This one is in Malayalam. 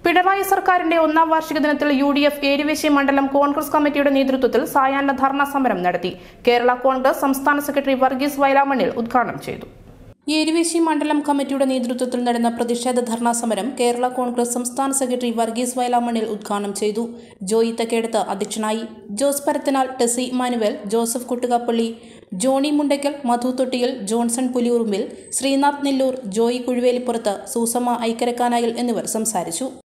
പിണറായി സർക്കാരിന്റെ ഒന്നാം വാർഷിക ദിനത്തിൽ UDF ഏരുവേശി മണ്ഡലം കോൺഗ്രസ് കമ്മിറ്റിയുടെ നേതൃത്വത്തിൽ സായാഹ്ന ധർണാ സമരം നടത്തി. കേരള കോൺഗ്രസ് സംസ്ഥാന സെക്രട്ടറി വർഗീസ് വയലാമണ്ണിൽ ഉദ്ഘാടനം ചെയ്തു. ഏരുവേശി മണ്ഡലം കമ്മിറ്റിയുടെ നേതൃത്വത്തിൽ നടന്ന പ്രതിഷേധ ധർണാ സമരം കേരള കോൺഗ്രസ് സംസ്ഥാന സെക്രട്ടറി വർഗീസ് വയലാമണ്ണിൽ ഉദ്ഘാടനം ചെയ്തു. ജോയി തെക്കേടത്ത് അധ്യക്ഷനായി. ജോസ് പരത്തനാൽ, ടെസി ഇമ്മാനുവൽ, ജോസഫ് കുട്ടുകാപ്പള്ളി, ജോണി മുണ്ടയ്ക്കൽ, മധു തൊട്ടിയിൽ, ജോൺസൺ പുലിയൂറുമ്പിൽ, ശ്രീനാഥ് നെല്ലൂർ, ജോയി കുഴുവേലിപ്പുറത്ത്, സൂസമ്മ ഐക്കരക്കാനായിൽ എന്നിവർ സംസാരിച്ചു.